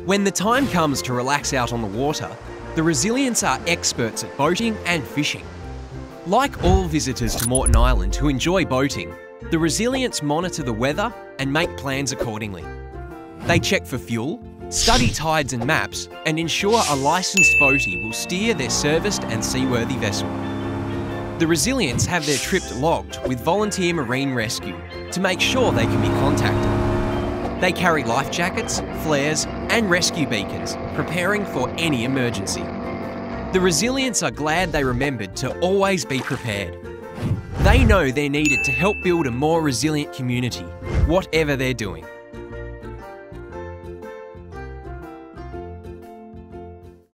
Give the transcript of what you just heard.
When the time comes to relax out on the water, the Resilients are experts at boating and fishing. Like all visitors to Moreton Island who enjoy boating, the Resilients monitor the weather and make plans accordingly. They check for fuel, study tides and maps, and ensure a licensed boatie will steer their serviced and seaworthy vessel. The Resilients have their trip logged with Volunteer Marine Rescue to make sure they can be contacted. They carry life jackets, flares, and rescue beacons, preparing for any emergency. The Resilients are glad they remembered to always be prepared. They know they're needed to help build a more resilient community, whatever they're doing.